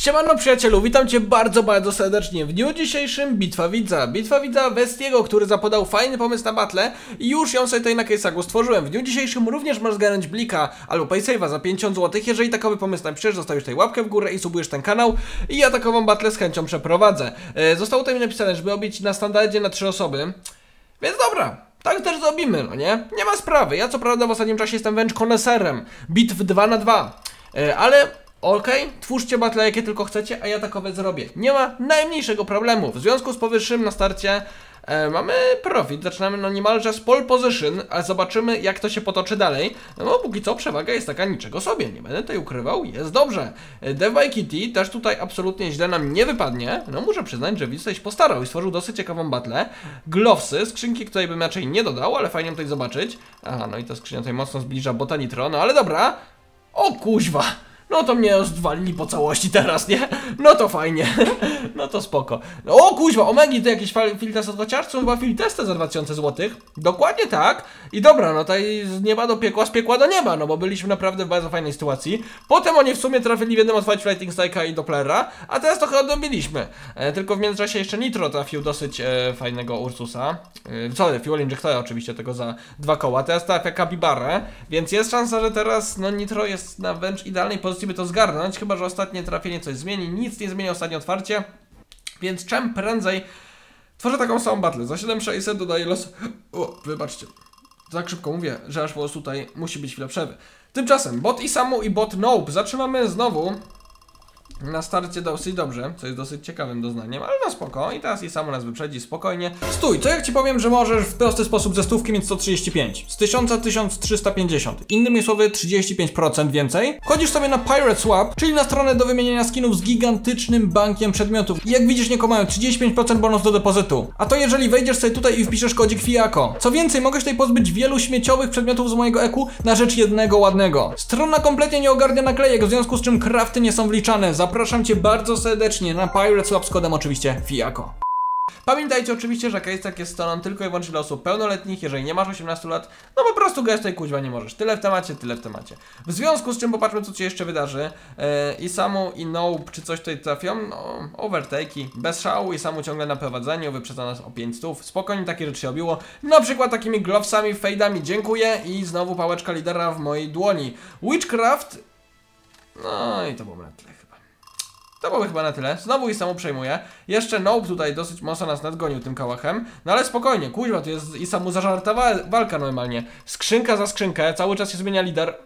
Siemano przyjacielu, witam cię bardzo serdecznie. W dniu dzisiejszym bitwa widza Westiego, który zapodał fajny pomysł na battle i już ją sobie tutaj na case'agu stworzyłem. W dniu dzisiejszym również możesz zgarnąć blika albo paysave'a za 50 zł. Jeżeli takowy pomysł napiszesz, zostawisz tutaj łapkę w górę i subujesz ten kanał i ja takową battle z chęcią przeprowadzę. Zostało tutaj mi napisane, żeby obić na standardzie na 3 osoby, więc dobra. Tak też zrobimy, no nie? Nie ma sprawy. Ja co prawda w ostatnim czasie jestem wręcz koneserem bitw 2 na 2, ale okej, twórzcie battle jakie tylko chcecie, a ja takowe zrobię. Nie ma najmniejszego problemu. W związku z powyższym na starcie mamy profit. Zaczynamy no niemalże z pole position, a zobaczymy jak to się potoczy dalej. No bo póki co przewaga jest taka niczego sobie. Nie będę tutaj ukrywał, jest dobrze. Dev by Kitty też tutaj absolutnie źle nam nie wypadnie. No muszę przyznać, że widz tutaj się postarał i stworzył dosyć ciekawą battle. Glowsy, skrzynki, której bym raczej nie dodał, ale fajnie tutaj zobaczyć. Aha, no i ta skrzynia tutaj mocno zbliża bota nitro, no ale dobra. O kuźwa! No to mnie zdwalili po całości teraz, nie? No to fajnie. No to spoko. O kuźwa, Omegi to jakiś filtest od chociażby chyba filtesty za 2000 zł. Dokładnie tak. I dobra, no tutaj z nieba do piekła, z piekła do nieba, no bo byliśmy naprawdę w bardzo fajnej sytuacji. Potem oni w sumie trafili w jednym od Flighting Strike'a i Dopplera, a teraz trochę odrobiliśmy. Tylko w międzyczasie jeszcze Nitro trafił dosyć fajnego Ursusa. Fuel Injectora oczywiście, tego za 2 koła. Teraz trafia Capybarę, więc jest szansa, że teraz no Nitro jest na wręcz idealnej pozycji, by to zgarnąć, chyba że ostatnie trafienie coś zmieni. Nic nie zmieni ostatnie otwarcie, więc czym prędzej tworzę taką samą battle. Za 7600 dodaję los... O, wybaczcie, tak szybko mówię, że aż po prostu tutaj musi być chwila przerwy. Tymczasem bot Isamu i bot Nope zaczynamy znowu na starcie dosyć dobrze, co jest dosyć ciekawym doznaniem, ale no spoko. I teraz Isamu nas wyprzedzi spokojnie. Stój, co jak ci powiem, że możesz w prosty sposób ze stówki mieć 135, z 1000 1350, innymi słowy 35% więcej. Wchodzisz sobie na Pirate Swap, czyli na stronę do wymieniania skinów z gigantycznym bankiem przedmiotów. I jak widzisz, nie mają 35% bonus do depozytu. A to jeżeli wejdziesz sobie tutaj i wpiszesz kodzik FIAKO. Co więcej, mogę się tutaj pozbyć wielu śmieciowych przedmiotów z mojego EQ na rzecz jednego ładnego. Strona kompletnie nie ogarnia naklejek, w związku z czym crafty nie są wliczane. Zapraszam cię bardzo serdecznie na Pirate Swap z kodem oczywiście FIAKO. Pamiętajcie oczywiście, że CaseTag jest stroną tylko i wyłącznie dla osób pełnoletnich. Jeżeli nie masz 18 lat, no po prostu grać tutaj kuźwa nie możesz. Tyle w temacie, tyle w temacie. W związku z czym popatrzmy, co ci jeszcze wydarzy. Isamu i Nope, czy coś tutaj trafią? No, overtake'i, bez szału. Isamu ciągle na prowadzeniu, wyprzedza nas o 500. Spokojnie takie rzeczy się obiło. Na przykład takimi glowsami, fade'ami. Dziękuję i znowu pałeczka lidera w mojej dłoni. Witchcraft. No i to było na tyle. To było chyba na tyle. Znowu Isamu przejmuje. Jeszcze Nope tutaj dosyć mocno nas nadgonił tym kałachem. No ale spokojnie, kuźwa, tu jest Isamu zażarta walka normalnie. Skrzynka za skrzynkę, cały czas się zmienia lider.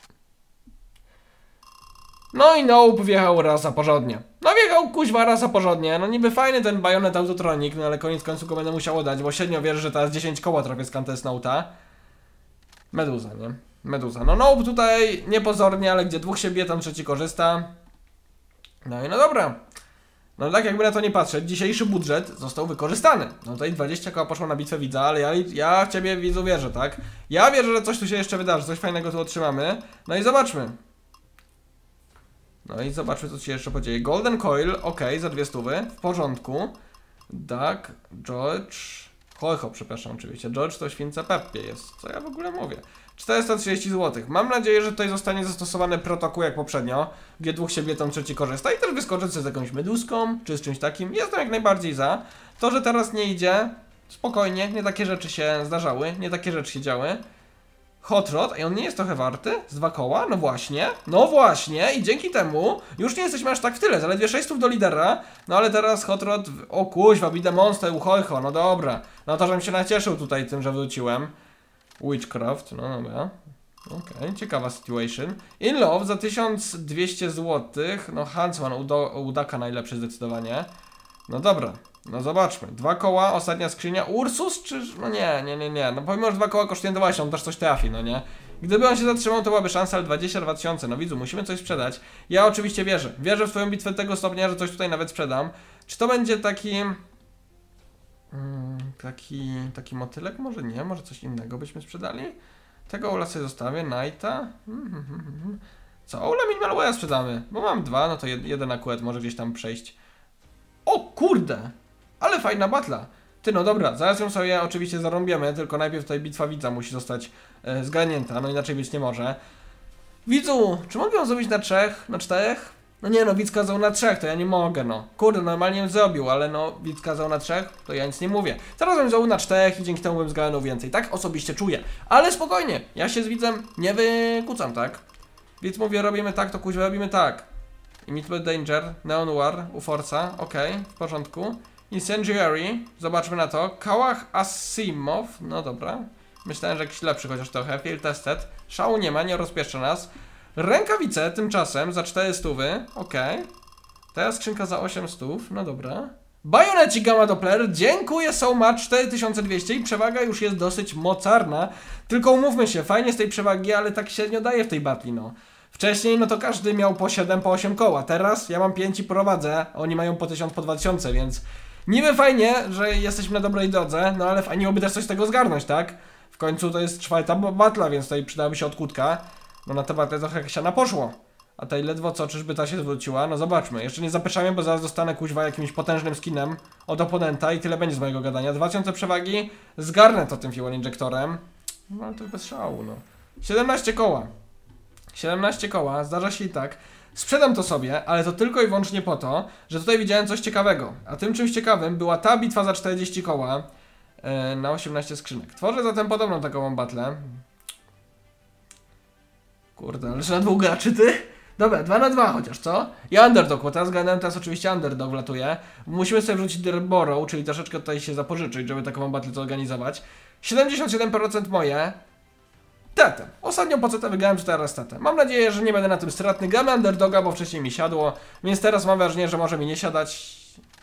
No i Nope wjechał raz za porządnie. No wjechał kuźwa raz za porządnie. No niby fajny ten Bayonet Autotronic, no ale koniec końców go będę musiał oddać, bo średnio wierzę, że teraz 10 koła trafię z Contest Note'a. Meduza, nie? Meduza. No Nope tutaj niepozornie, ale gdzie dwóch się bije, tam trzeci korzysta. No i no dobra. No tak jakby na to nie patrzeć, dzisiejszy budżet został wykorzystany. No tutaj 20 koła poszło na bitwę widza, ale ja w ciebie widzu wierzę, tak? Ja wierzę, że coś tu się jeszcze wydarzy, coś fajnego tu otrzymamy. No i zobaczmy. No i zobaczmy, co się jeszcze podzieje. Golden Coil, ok, za 200, w porządku. Duck, George... Ho, przepraszam oczywiście. George to świnca Peppie jest. Co ja w ogóle mówię? 430 zł. Mam nadzieję, że tutaj zostanie zastosowany protokół jak poprzednio, gdzie dwóch się bietą, trzeci korzysta i też wyskoczy z jakąś meduską, czy z czymś takim. Jestem jak najbardziej za. To, że teraz nie idzie, spokojnie, nie takie rzeczy się zdarzały, nie takie rzeczy się działy. Hot Rod, i on nie jest trochę warty? Z 2 koła? No właśnie, i dzięki temu już nie jesteśmy aż tak w tyle, zaledwie 600 do lidera, no ale teraz Hot Rod, o kuźwa, Bide Monster, Uchoicho, no dobra, no to żebym się nacieszył tutaj tym, że wróciłem. Witchcraft, no dobra, okej, ciekawa situation. In Love za 1200 zł, no Huntsman, Udaka najlepszy zdecydowanie, no dobra. No zobaczmy, 2 koła, ostatnia skrzynia, Ursus czy... No nie, no pomimo, że 2 koła kosztują 20, on też coś trafi, no nie? Gdyby on się zatrzymał, to byłaby szansa, ale 22 000, no widzu, musimy coś sprzedać. Ja oczywiście wierzę w twoją bitwę tego stopnia, że coś tutaj nawet sprzedam. Czy to będzie taki... Taki motylek? Może nie, może coś innego byśmy sprzedali? Tego Ola sobie zostawię, Knighta. Co? Ola Minimalwaya sprzedamy, bo mam 2, no to jeden akurat może gdzieś tam przejść. O kurde! Ale fajna batla. Ty, no dobra, zaraz ją sobie oczywiście zarąbiemy, tylko najpierw tutaj bitwa widza musi zostać zgarnięta, no inaczej być nie może. Widzu, czy mogę ją zrobić na 3, na 4? No nie no, widz kazał na 3, to ja nie mogę, no. Kurde, normalnie bym zrobił, ale no, widz kazał na 3, to ja nic nie mówię. Zaraz bym zrobił na 4 i dzięki temu bym zgarnął więcej. Tak osobiście czuję. Ale spokojnie, ja się z widzem nie wykucam, tak? Widz mówi, robimy tak, to kuźwa robimy tak. Immediate Danger, Neon War, Uforza, okej, w porządku. Incendiary, zobaczmy na to. Kałach Asimov, no dobra. Myślałem, że jakiś lepszy chociaż trochę. Field Tested, szału nie ma, nie rozpieszcza nas. Rękawice tymczasem za 400, okej. Teraz skrzynka za 800, no dobra. Bajoneci Gamma Doppler, dziękuję so much, 4200 i przewaga już jest dosyć mocarna. Tylko umówmy się, fajnie z tej przewagi, ale tak średnio daje w tej batli, no. Wcześniej no to każdy miał po 7, po 8 koła, teraz ja mam 5 i prowadzę, oni mają po 1000, po 2000, więc niby fajnie, że jesteśmy na dobrej drodze, no ale fajnie byłoby też coś z tego zgarnąć, tak? W końcu to jest 4. batla, więc tutaj przydałaby się odkutka. No na tę batę trochę jak siana poszło. A tej ledwo co, czyżby ta się zwróciła? No zobaczmy, jeszcze nie zapeszamy, bo zaraz dostanę kuźwa jakimś potężnym skinem od oponenta i tyle będzie z mojego gadania. 2000 przewagi, zgarnę to tym fuel injektorem. No ale to bez szału, no. 17 koła. 17 koła, zdarza się i tak. Sprzedam to sobie, ale to tylko i wyłącznie po to, że tutaj widziałem coś ciekawego. A tym czymś ciekawym była ta bitwa za 40 koła na 18 skrzynek. Tworzę zatem podobną taką battlę. Kurde, ale że na 2 graczy ty? Dobra, 2 na 2 chociaż, co? I underdog, bo teraz gadałem, teraz oczywiście underdog wlatuje. Musimy sobie wrzucić Borrow, czyli troszeczkę tutaj się zapożyczyć, żeby taką battlę zorganizować. 77% moje. Tetę. Ostatnią pocetę wygrałem, czy teraz tetę. Mam nadzieję, że nie będę na tym stratny. Gramy underdoga, bo wcześniej mi siadło, więc teraz mam wrażenie, że może mi nie siadać.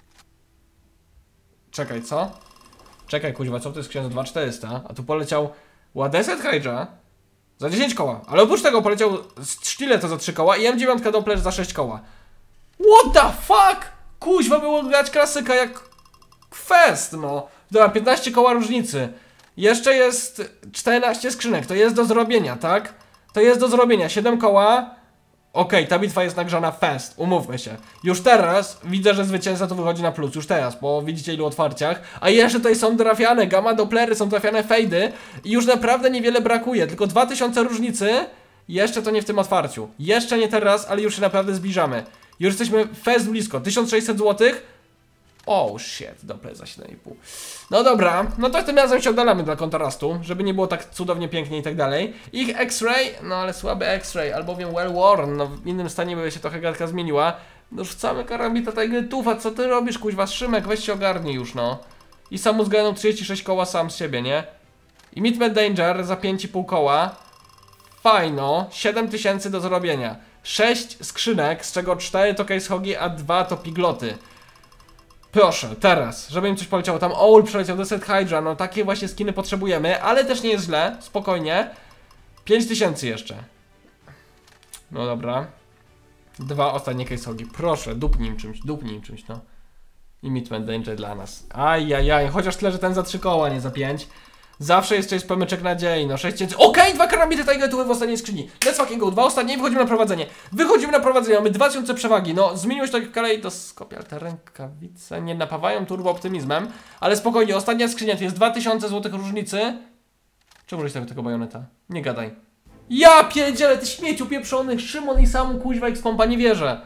Czekaj, co? Czekaj, kuźwa, co to jest ksiądz 2400? A tu poleciał Ładeset Hydra za 10 koła, ale oprócz tego poleciał Sztylet za 3 koła i M9 Doppler za 6 koła. What the fuck? Kuźwa, było grać klasyka jak Fest, no. Dobra, 15 koła różnicy. Jeszcze jest 14 skrzynek, to jest do zrobienia, tak? To jest do zrobienia, 7 koła. Okej, ta bitwa jest nagrzana fest, umówmy się. Już teraz widzę, że zwycięzca to wychodzi na plus, już teraz, bo widzicie ilu otwarciach. A jeszcze tutaj są trafiane, Gamma Dopplery, są trafiane fejdy i już naprawdę niewiele brakuje, tylko 2000 różnicy. Jeszcze to nie w tym otwarciu, jeszcze nie teraz, ale już się naprawdę zbliżamy. Już jesteśmy fest blisko, 1600 zł. Oh shit, Doppler za 7,5. No dobra, no to tym razem się oddalamy dla kontrastu, żeby nie było tak cudownie pięknie i tak dalej. Ich X-Ray, no ale słaby X-Ray, albowiem well worn, no w innym stanie by się trochę gadka zmieniła. No rzucamy karambita Tajgrytufa, co ty robisz kuźwa, Szymek, weź się ogarnij już no. I sam zgarnął 36 koła sam z siebie, nie? I Immediate Danger za 5,5 koła. Fajno, 7000 do zrobienia. 6 skrzynek, z czego 4 to case hogi, a 2 to pigloty. Proszę, teraz, żeby im coś poleciało, tam Owl przeleciał, Desert Hydra, no takie właśnie skiny potrzebujemy, ale też nie jest źle, spokojnie. 5000 jeszcze. No dobra. 2 ostatnie case'ogi, proszę, dupnij im czymś, no. Immediate Danger dla nas. Ajajaj, chociaż tyle, że ten za 3 koła, nie za 5. Zawsze jest coś pomyczek nadziei, no 6000. Okej, 2 karambity Tajgrytuły w ostatniej skrzyni. Let's fucking go, 2 ostatnie i wychodzimy na prowadzenie. Wychodzimy na prowadzenie, mamy 2000 przewagi. No, zmieniło się tak kalejdoskopie, ale te rękawice nie napawają turbo optymizmem. Ale spokojnie, ostatnia skrzynia to jest 2000 zł różnicy. Czemu żeś tego bajoneta? Nie gadaj. Ja pierdzielę, ty śmieciu pieprzony, Szymon i sam kuźwa X-Pompa, nie wierzę.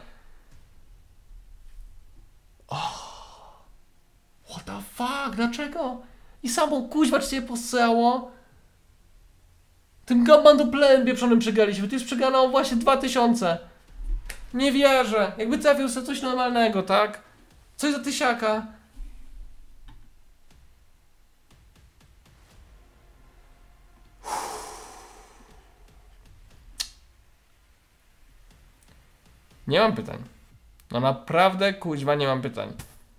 Oh. What the fuck, dlaczego? I samo kuźwa cię posyłało. Tym Gamma Dopplerem pieprzonym przegraliśmy. Tu jest przegrana o właśnie 2000. Nie wierzę. Jakby trafił sobie coś normalnego, tak? Coś za tysiaka. Nie mam pytań. No naprawdę kuźwa nie mam pytań.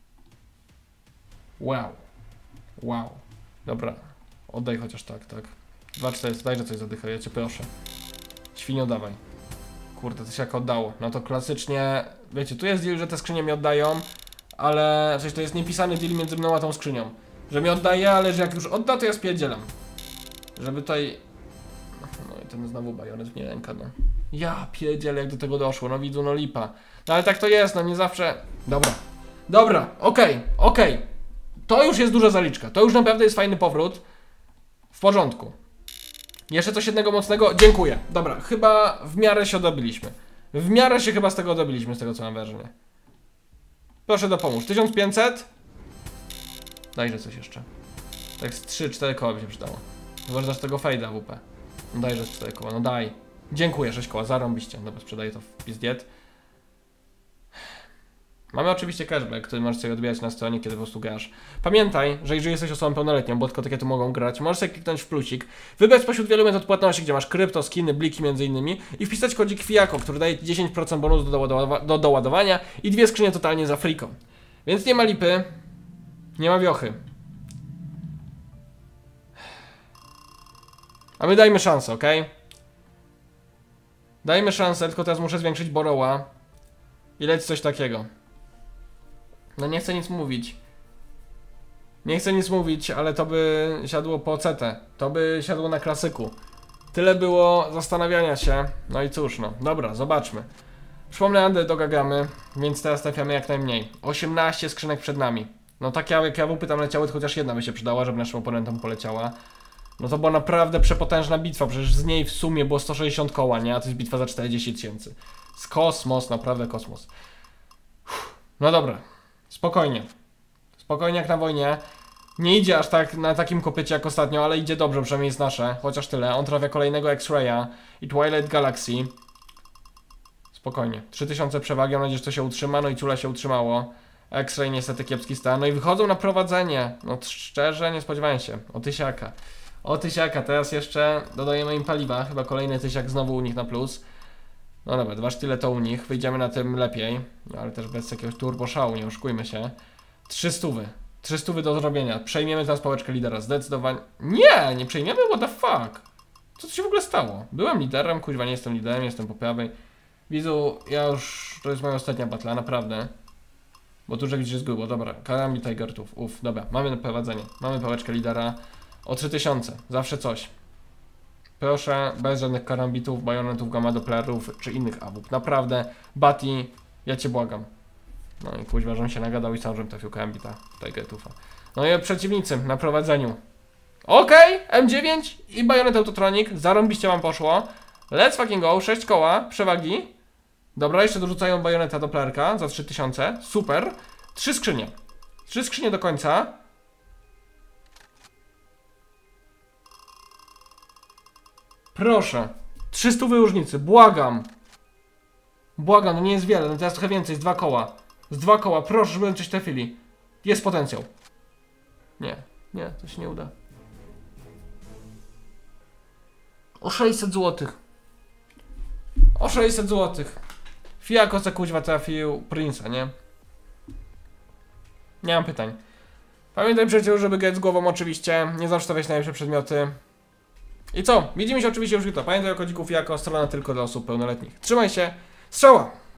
Wow. Wow. Dobra. Oddaj chociaż tak. 2400, dajże coś zadycha, ja cię proszę. Świnio, dawaj. Kurde, to się jak oddało. No to klasycznie, wiecie, tu jest deal, że te skrzynie mi oddają, ale coś to jest niepisany deal między mną a tą skrzynią. Że mi oddaje, ale że jak już odda, to ja spierdzielam. Żeby tutaj... No i ten znowu bajonet w nie ręka, no. Ja pierdzielę, jak do tego doszło, no widzu, no lipa. No ale tak to jest, no nie zawsze... Dobra, okej. To już jest duża zaliczka, to już naprawdę jest fajny powrót. W porządku. Jeszcze coś jednego mocnego, dziękuję. Dobra, chyba w miarę się dobiliśmy. W miarę się chyba z tego dobiliśmy, z tego co mam wrażenie. Proszę dopomóż. 1500. Dajże coś jeszcze. Tak z 3-4 koła by się przydało. Chyba, że dasz tego fejda WP. No dajże 4 koła, no daj. Dziękuję, 6 koła, zarąbiście. Dobra, sprzedaję to w pizdiet. Mamy oczywiście cashback, który możesz sobie odbierać na stronie, kiedy po prostu grasz. Pamiętaj, że jeżeli jesteś osobą pełnoletnią, bo tylko takie tu mogą grać, możesz sobie kliknąć w plusik, wybrać spośród wielu metod płatności, gdzie masz krypto, skiny, bliki między innymi i wpisać kodzik FIAKO, który daje 10% bonusu do doładowania i 2 skrzynie totalnie za friko. Więc nie ma lipy, nie ma wiochy. A my dajmy szansę, ok? Dajmy szansę, tylko teraz muszę zwiększyć borrowa i leć coś takiego. No nie chcę nic mówić. Nie chcę nic mówić, ale to by siadło po CT. To by siadło na klasyku. Tyle było zastanawiania się. No i cóż, no. Dobra, zobaczmy. Przypomnę, underdoga gramy, więc teraz trafiamy jak najmniej. 18 skrzynek przed nami. No tak jak AWP tam leciały, to chociaż jedna by się przydała, żeby naszym oponentom poleciała. No to była naprawdę przepotężna bitwa, przecież z niej w sumie było 160 koła, nie? A to jest bitwa za 40 000. Z kosmos, naprawdę kosmos. No dobra. Spokojnie. Spokojnie jak na wojnie. Nie idzie aż tak na takim kopycie jak ostatnio, ale idzie dobrze, przynajmniej jest nasze. Chociaż tyle. On trafia kolejnego X-Raya i Twilight Galaxy. Spokojnie. 3000 przewagi, mam nadzieję, że to się utrzyma. No i Cula się utrzymało. X-Ray niestety kiepski stan. No i wychodzą na prowadzenie. No szczerze, nie spodziewałem się. O tysiaka. O tysiaka. Teraz jeszcze dodajemy im paliwa. Chyba kolejny tysiak znowu u nich na plus. No dobra, 2 sztyle to u nich. Wyjdziemy na tym lepiej. No, ale też bez jakiegoś turbo szału, nie oszukujmy się. 300. 300 do zrobienia. Przejmiemy teraz pałeczkę lidera. Zdecydowanie. Nie, nie przejmiemy? What the fuck? Co tu się w ogóle stało? Byłem liderem, kuźwa, nie jestem liderem, jestem po prawej. Widzu, ja już... To jest moja ostatnia batla, naprawdę. Bo tu, że widzisz, jest było. Dobra, karami Tigertów. Uff, dobra, mamy prowadzenie. Mamy pałeczkę lidera. O 3000. Zawsze coś. Proszę, bez żadnych karambitów, bajonetów, gamadoplerów czy innych awup. Naprawdę, Bati, ja cię błagam. No i kuźwa, żebym się nagadał i sam, żebym trafił karambita Tigertufa. No i przeciwnicy na prowadzeniu. Okej, M9 i bajonet autotronik. Zarąbiście wam poszło. Let's fucking go, 6 koła, przewagi. Dobra, jeszcze dorzucają bajoneta do plerka za 3000. Super. 3 skrzynie. 3 skrzynie do końca. Proszę. 300 różnicy, błagam. Błagam, no nie jest wiele, no teraz trochę więcej, z 2 koła. Z 2 koła, proszę, żeby coś trafili. Jest potencjał. Nie, nie, to się nie uda. O 600 zł. O 600 zł. Fiako co kuźwa trafił Prince'a, nie? Nie mam pytań. Pamiętaj przecież, żeby grać z głową oczywiście. Nie zawsze stawiać najlepsze przedmioty. I co? Widzimy się oczywiście już jutro. Pamiętaj o kodziku Fiako, strona tylko dla osób pełnoletnich. Trzymaj się, strzała!